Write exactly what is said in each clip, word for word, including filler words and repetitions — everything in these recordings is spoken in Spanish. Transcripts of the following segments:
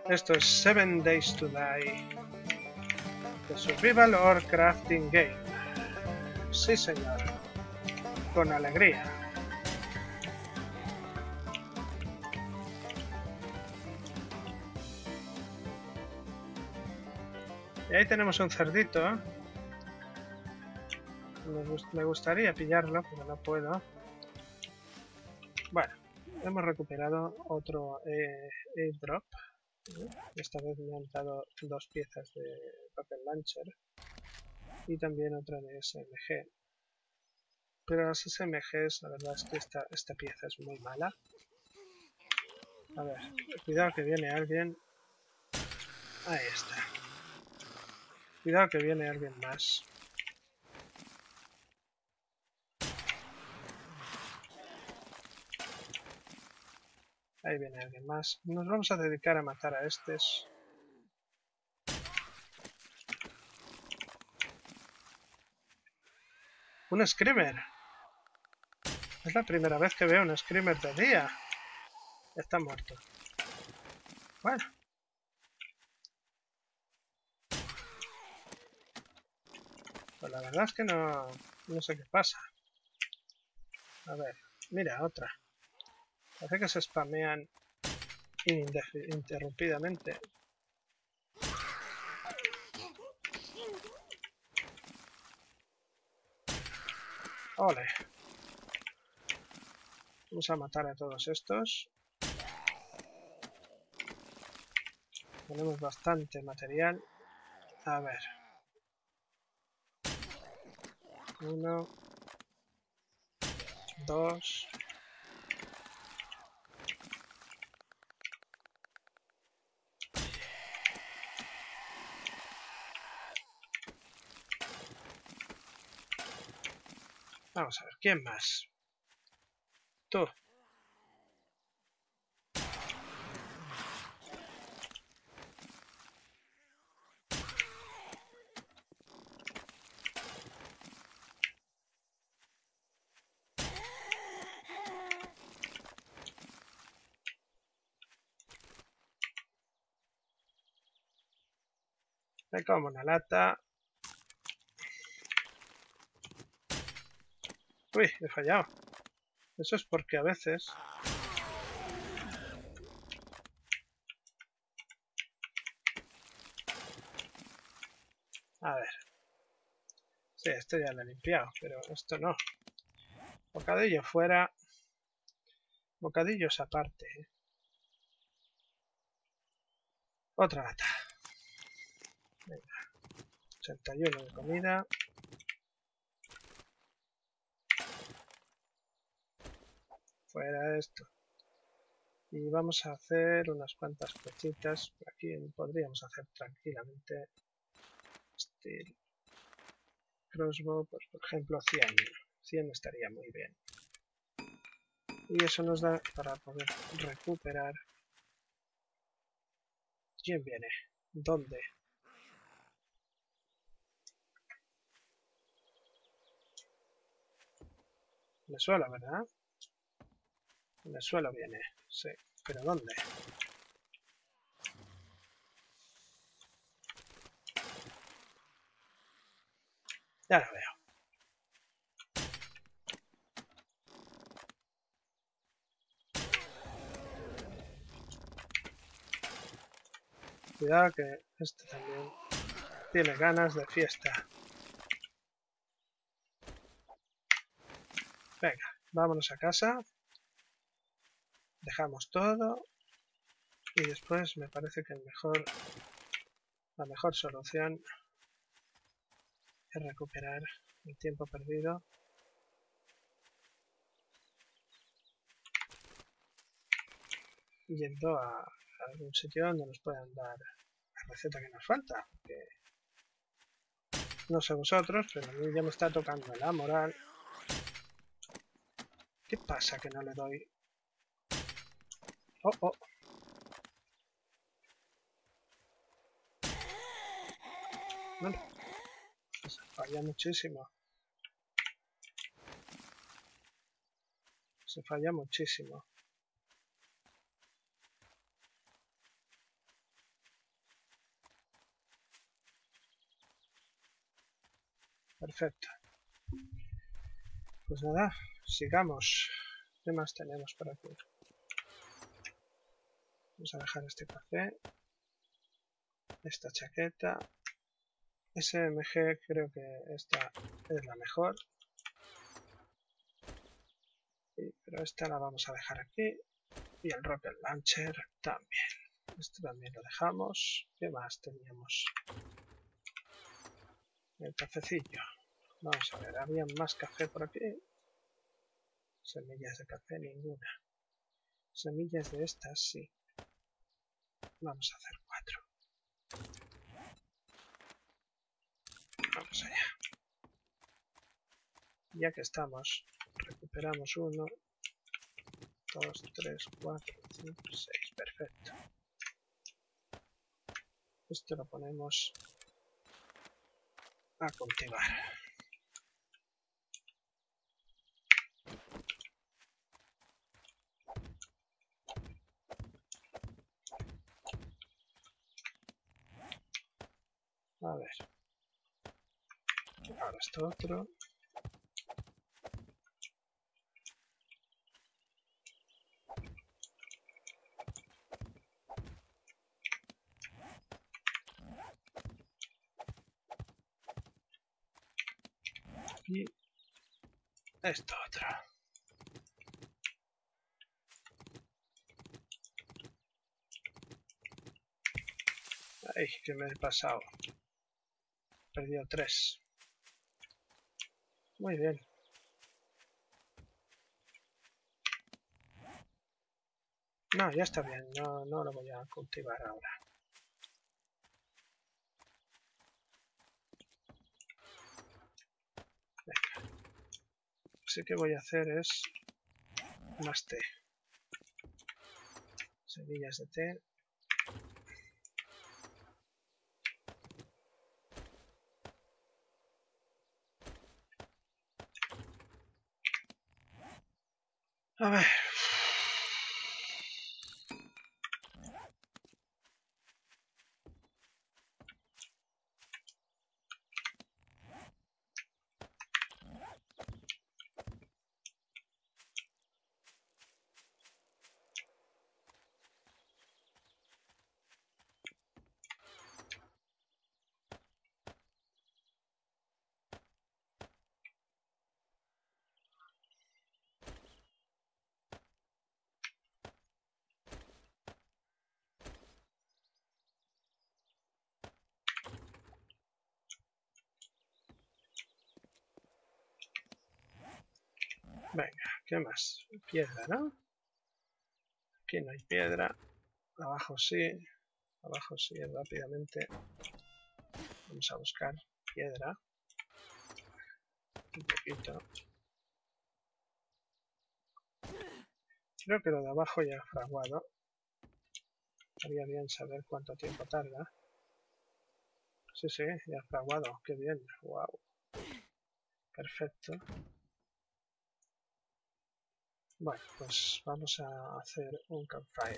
Esto es Seven Days to Die. The Survival or Crafting Game. Sí, señor. Con alegría. Y ahí tenemos un cerdito. Me, gust me gustaría pillarlo, pero no puedo. Bueno, hemos recuperado otro eh, airdrop. Esta vez me han dado dos piezas de Rocket Launcher y también otra de S M G. Pero las S M Gs, la verdad es que esta, esta pieza es muy mala. A ver, cuidado que viene alguien. Ahí está. Cuidado que viene alguien más. Ahí viene alguien más. Nos vamos a dedicar a matar a estos. ¡Un screamer! Es la primera vez que veo un screamer de día. Está muerto. Bueno. Pues la verdad es que no, no sé qué pasa. A ver, mira, otra. Parece que se spamean ininterrumpidamente. ¡Ole! Vamos a matar a todos estos. Tenemos bastante material. A ver. Uno. Dos. Vamos a ver, ¿quién más? Tú. Me como una lata. Uy, he fallado. Eso es porque a veces... A ver. Sí, esto ya lo he limpiado, pero esto no. Bocadillo fuera. Bocadillos aparte. Otra lata. Venga. ochenta y uno de comida. Fuera esto. Y vamos a hacer unas cuantas flechitas. Por aquí podríamos hacer tranquilamente. Steel. Crossbow, pues por ejemplo cien. cien estaría muy bien. Y eso nos da para poder recuperar. ¿Quién viene? ¿Dónde? Me suelo, ¿verdad? Me suelo viene, sí. ¿Pero dónde? Ya lo veo. Cuidado que este también tiene ganas de fiesta. Venga, vámonos a casa. Dejamos todo. Y después me parece que el mejor, la mejor solución es recuperar el tiempo perdido. Yendo a, a algún sitio donde nos puedan dar la receta que nos falta. Porque no sé vosotros, pero a mí ya me está tocando la moral. ¿Qué pasa que no le doy? Oh, oh. Bueno, se falla muchísimo. Se falla muchísimo. Perfecto. Pues nada, sigamos. ¿Qué más tenemos por aquí? Vamos a dejar este café. Esta chaqueta. S M G creo que esta es la mejor. Sí, pero esta la vamos a dejar aquí. Y el Rocket Launcher también. Esto también lo dejamos. ¿Qué más teníamos? El cafecillo. Vamos a ver, ¿había más café por aquí? Semillas de café, ninguna. Semillas de estas, sí. Vamos a hacer cuatro. Vamos allá. Ya que estamos, recuperamos uno, dos, tres, cuatro, cinco, seis. Perfecto. Esto lo ponemos a cultivar. A ver. Ahora esto otro. Y esto otro. Ay, que me he pasado. He perdido tres. Muy bien. No, ya está bien. No, no lo voy a cultivar ahora. Venga. Así que voy a hacer es más té. Semillas de té. A ver. Venga, ¿qué más? Piedra, ¿no? Aquí no hay piedra. Abajo sí. Abajo sí, rápidamente. Vamos a buscar piedra. Un poquito. Creo que lo de abajo ya ha fraguado. Estaría bien saber cuánto tiempo tarda. Sí, sí, ya ha fraguado. Qué bien. Wow. Perfecto. Bueno, pues vamos a hacer un campfire.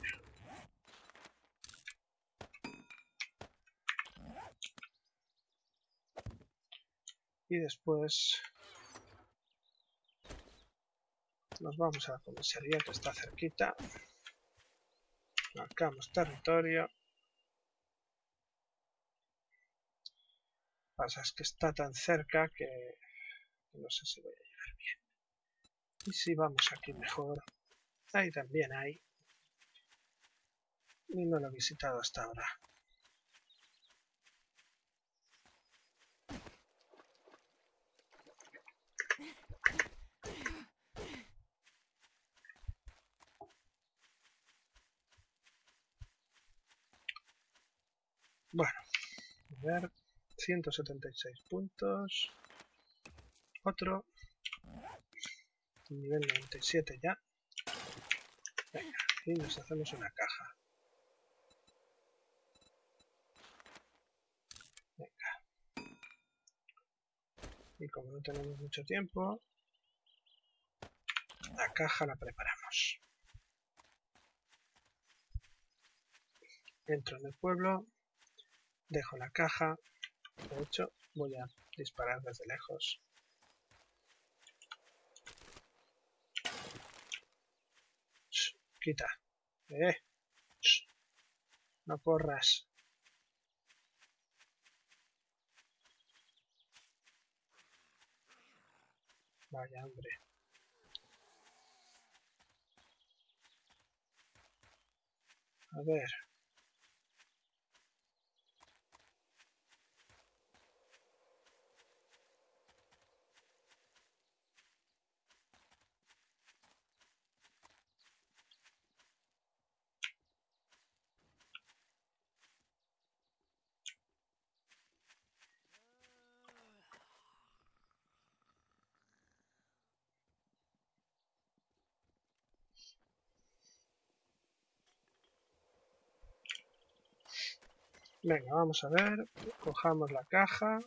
Y después nos vamos a la comisaría que está cerquita. Marcamos territorio. Pasa es que está tan cerca que no sé si voy a llegar bien. Y si vamos aquí mejor. Ahí también hay. Y no lo he visitado hasta ahora. Bueno, a ver. ciento setenta y seis puntos. Otro. Nivel noventa y siete ya. Venga, y nos hacemos una caja. Venga. Y como no tenemos mucho tiempo, la caja la preparamos. Entro en el pueblo, dejo la caja, de hecho, Voy a disparar desde lejos. Shh, quita. Eh. Shh. No corras. Vaya, hombre. A ver. Venga, vamos a ver. Cojamos la caja.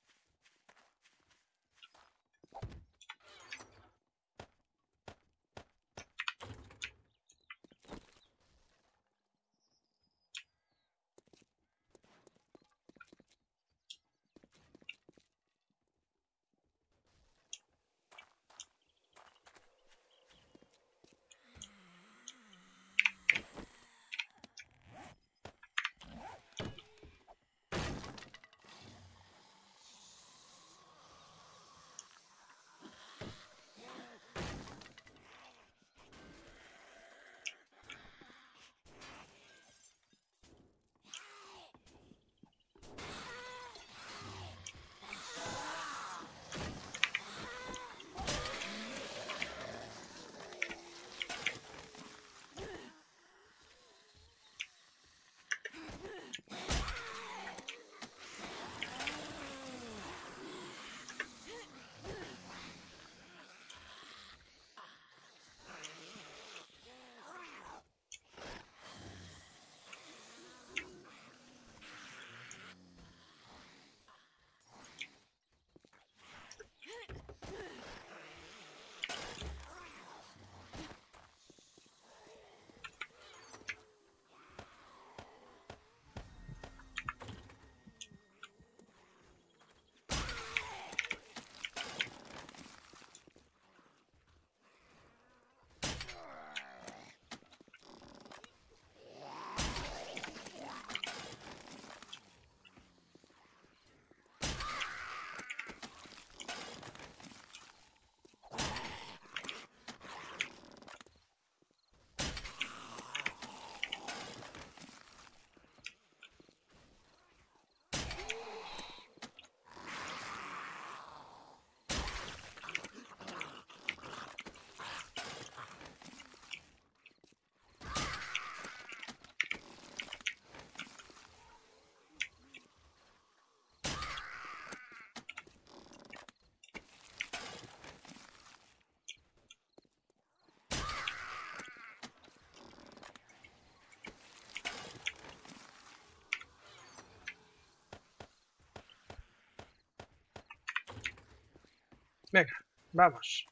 Venga, vamos.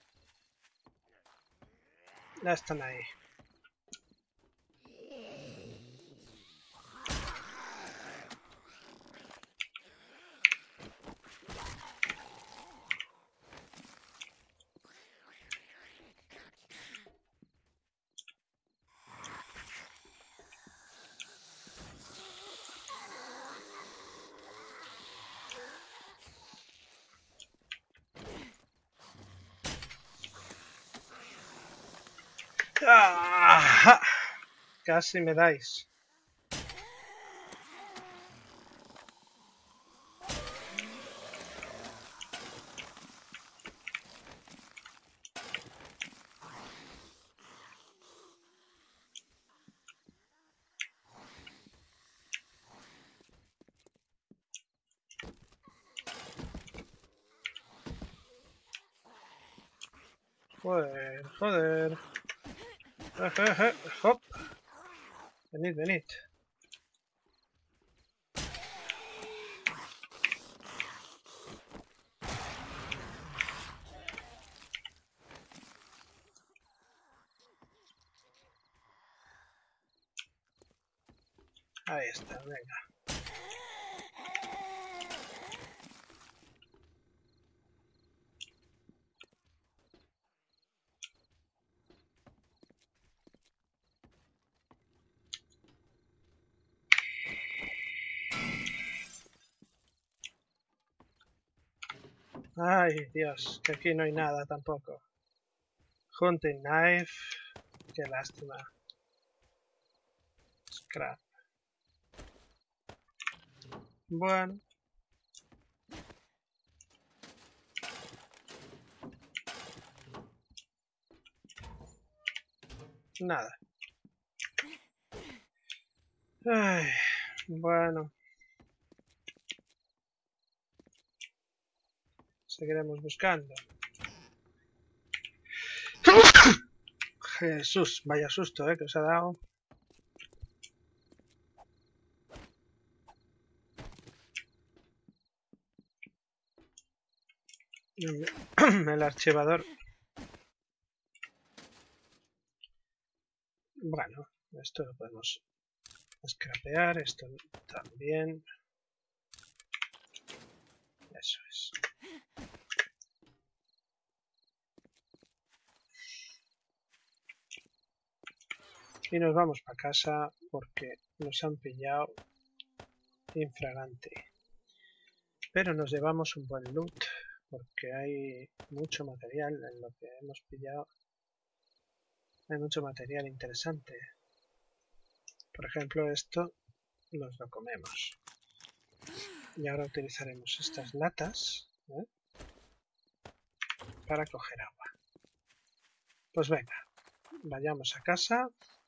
Ya están ahí. ¡Ah! Casi me dais. Joder, joder. Eh, eh, eh, hop. Venid, venid. Ahí está, venga. Ay, Dios, que aquí no hay nada tampoco. Hunting knife. Qué lástima. Scrap. Bueno. Nada. Ay, bueno. Seguiremos buscando. Jesús, vaya susto, eh, que os ha dado. El archivador. Bueno, esto lo podemos scrapear, esto también. Eso es. Y nos vamos para casa porque nos han pillado infragante. Pero nos llevamos un buen loot porque hay mucho material en lo que hemos pillado. Hay mucho material interesante. Por ejemplo, esto nos lo comemos. Y ahora utilizaremos estas latas, ¿eh?, para coger agua. Pues venga, vayamos a casa.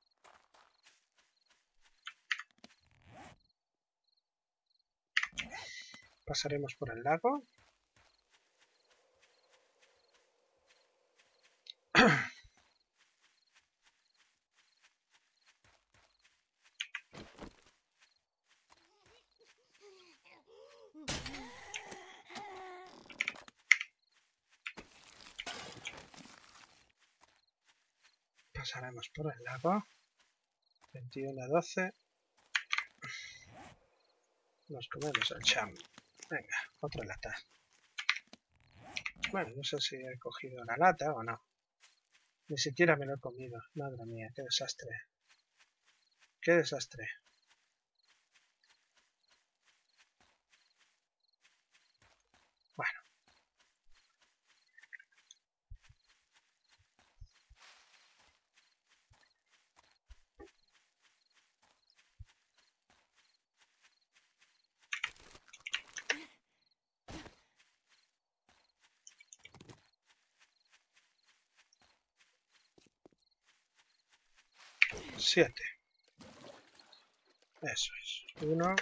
Pasaremos por el lago. Pasaremos por el lago. veintiuno a doce. Nos comemos el cham. Venga, otra lata. Bueno, no sé si he cogido la lata o no. Ni siquiera me lo he comido. Madre mía, qué desastre. Qué desastre. Bueno. Siete. Eso es. Uno.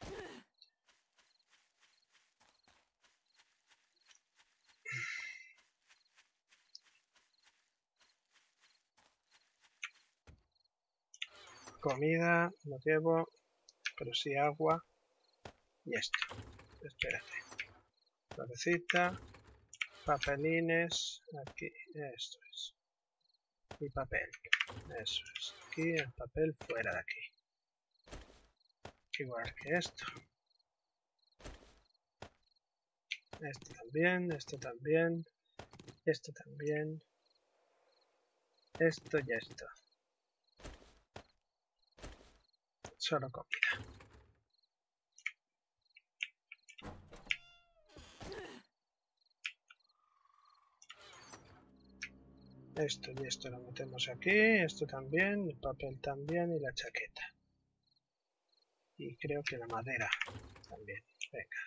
Comida, no llevo, pero sí agua. Y esto. Espérate. Cabecita. Papelines. Aquí. Esto es. Y papel. Eso es. Aquí el papel fuera de aquí. Igual que esto. Este también, este también, este también, esto y esto. Solo comida. Esto y esto lo metemos aquí, esto también, el papel también y la chaqueta. Y creo que la madera también. Venga.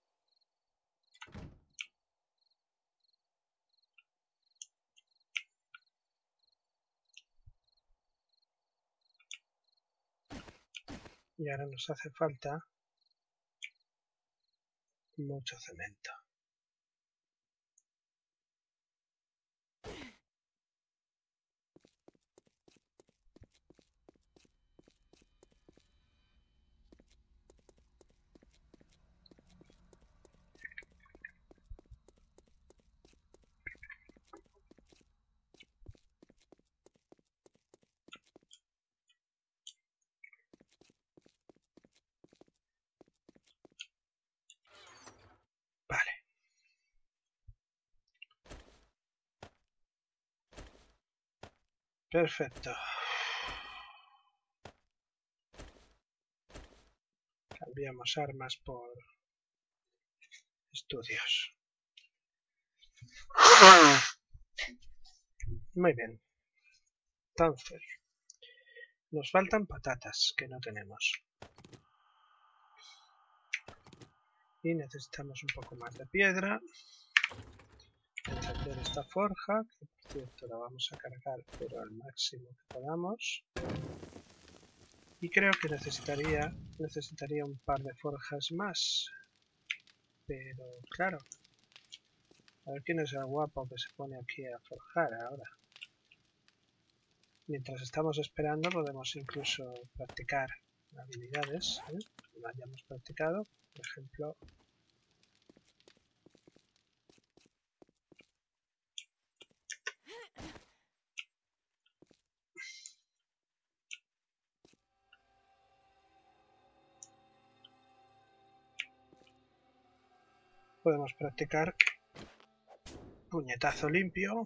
Y ahora nos hace falta mucho cemento. Vale. Perfecto. Cambiamos armas por estudios. Muy bien. Entonces, nos faltan patatas que no tenemos. Y necesitamos un poco más de piedra. Encender esta forja, que por cierto la vamos a cargar pero al máximo que podamos. Y creo que necesitaría, necesitaría un par de forjas más. Pero claro, a ver quién es el guapo que se pone aquí a forjar ahora. Mientras estamos esperando podemos incluso practicar habilidades, ¿eh? Que no hayamos practicado. Por ejemplo, podemos practicar puñetazo limpio.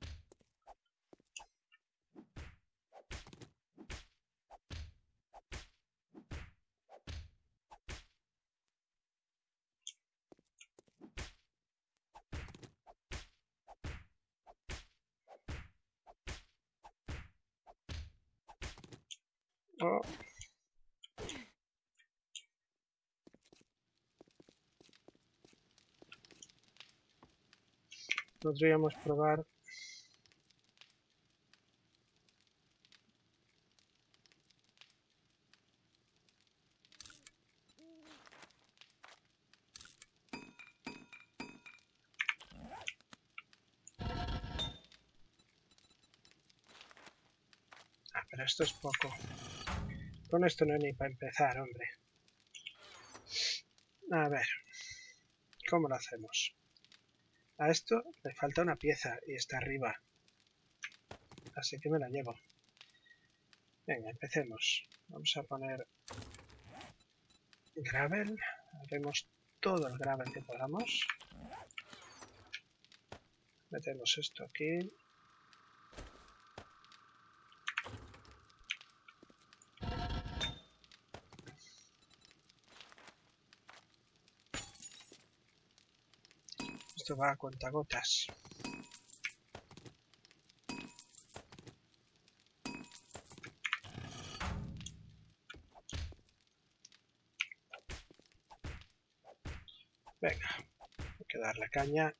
O podríamos probar ah, pero esto es poco. Con esto no hay ni para empezar, hombre. A ver, ¿cómo lo hacemos? A esto le falta una pieza y está arriba. Así que me la llevo. Venga, empecemos. Vamos a poner gravel. Haremos todo el gravel que podamos. Metemos esto aquí. Esto va a cuentagotas. Venga, hay que darle caña.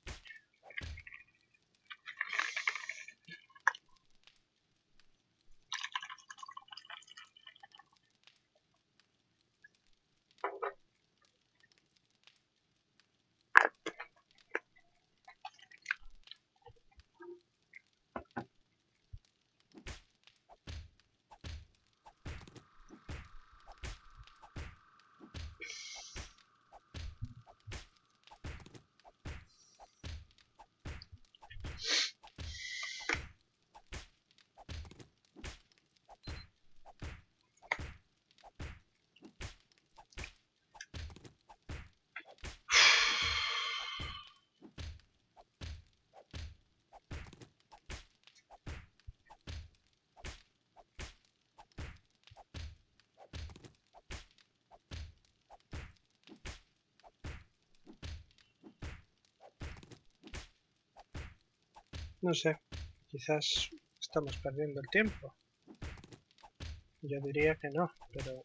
No sé, quizás estamos perdiendo el tiempo. Yo diría que no, pero...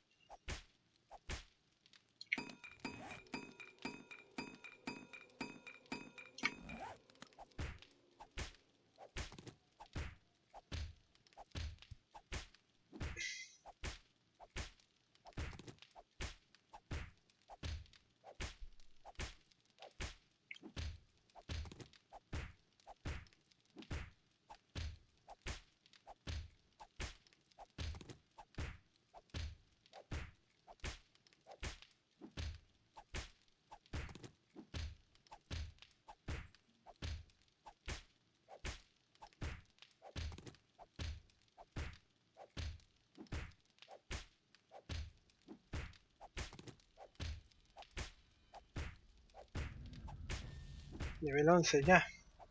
Nivel once ya.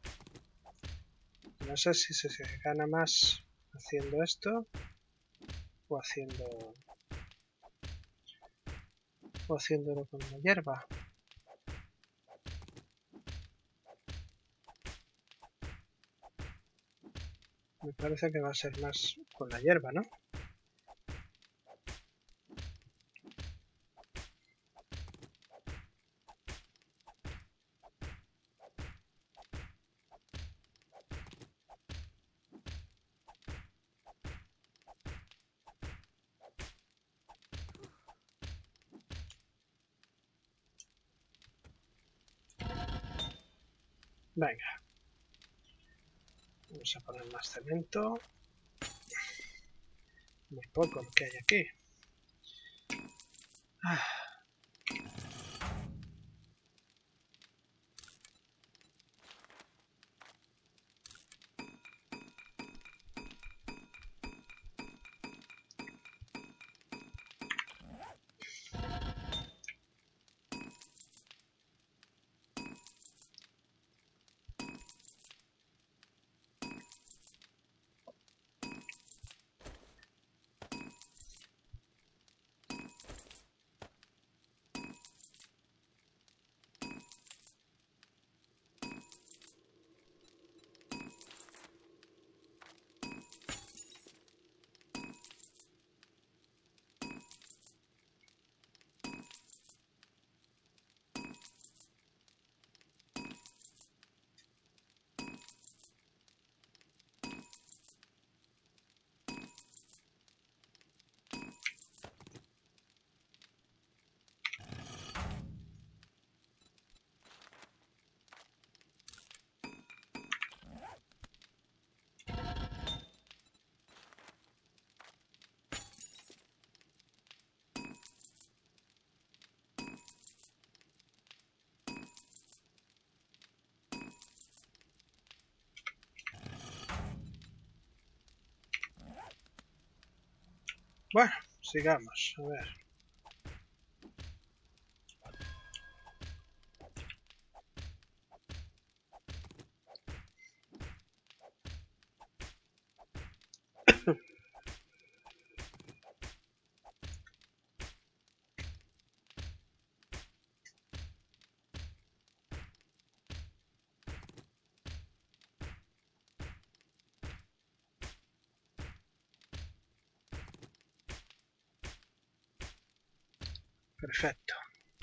No sé si se gana más haciendo esto o haciendo o haciéndolo con la hierba. Me parece que va a ser más con la hierba, ¿no? Venga. Vamos a poner más cemento. Muy poco lo que hay aquí. Ah. Bueno, sigamos, a ver. Perfecto.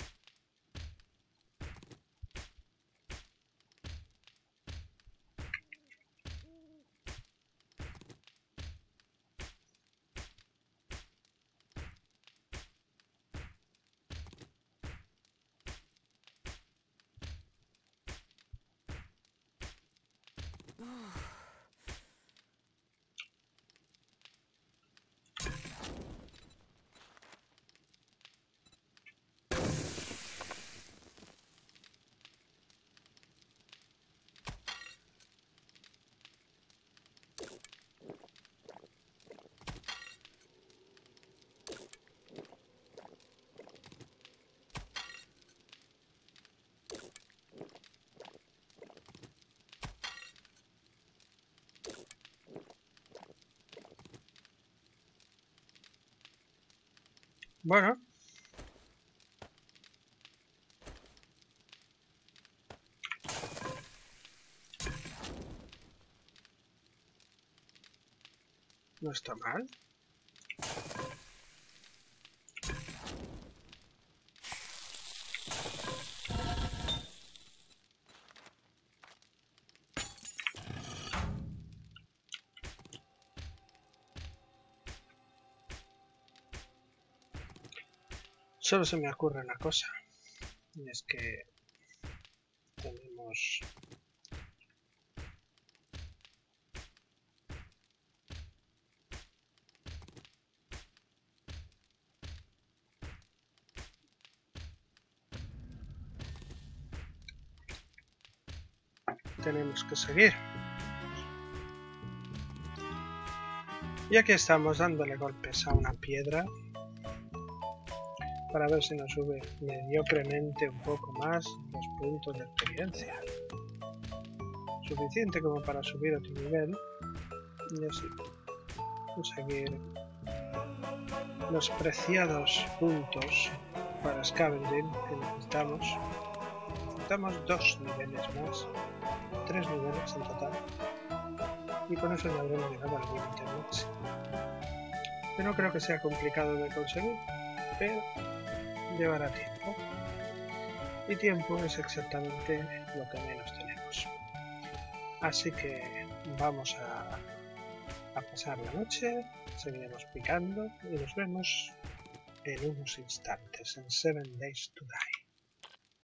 Bueno. No está mal. Solo se me ocurre una cosa. Y es que tenemos... Tenemos que seguir. Y aquí estamos dándole golpes a una piedra para ver si nos sube mediocremente un poco más los puntos de experiencia. Suficiente como para subir otro nivel y así conseguir los preciados puntos para scavenging que necesitamos. Necesitamos dos niveles más, tres niveles en total. y con eso ya habremos llegado al límite máximo. Yo no creo que sea complicado de conseguir, pero llevará tiempo. Y tiempo es exactamente lo que menos tenemos. Así que vamos a, a pasar la noche, seguiremos picando y nos vemos en unos instantes, en Seven Days to Die.